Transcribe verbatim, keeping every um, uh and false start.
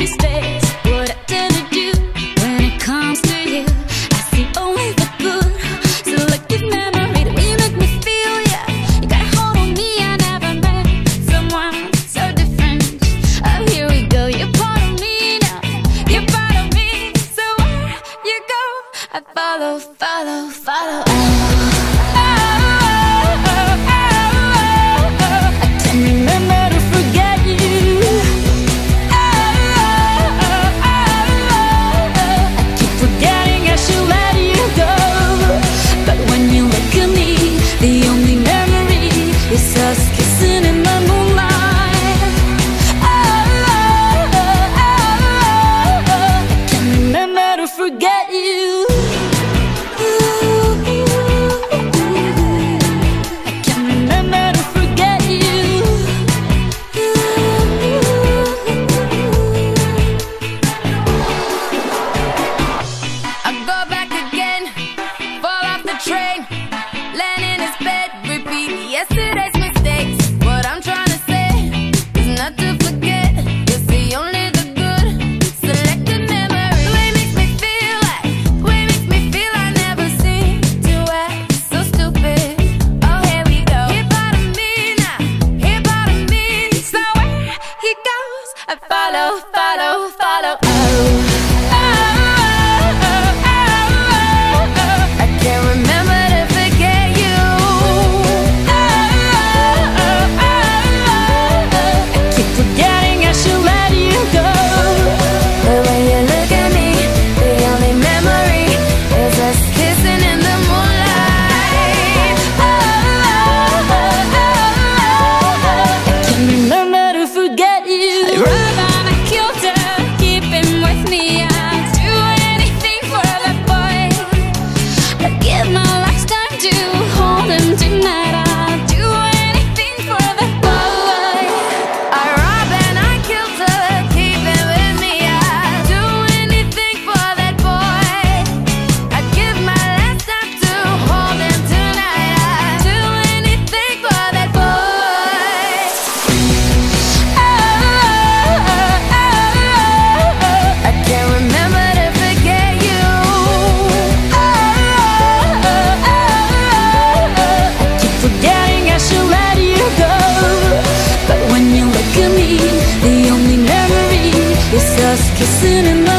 mistakes, what I tend to do when it comes to you. I see only the good, selective memory. The way you make me feel, yeah. You got a hold on me, I never met someone so different. Oh, here we go, you're part of me now. You're part of me, so where you go, I follow, follow, follow. Oh, oh, oh, oh, oh, oh. I can't remember to forget you. Oh, oh, oh, oh, oh. I keep forgetting I should let you go. But when you look at me, the only memory is us kissing in the moonlight. Oh, oh, oh, oh, oh. I can't remember to forget you. Yesterday's mistakes, what I'm trying to say is not to forget. You see only the good, selected memory. The way it makes me feel, like the way it makes me feel, I never seem to act so stupid. Oh, here we go. Here part of me now, here part of me. So where he goes, I follow, follow, follow. Oh, oh, oh, oh, oh, oh. I can't remember to forget you. The only memory is us kissing in the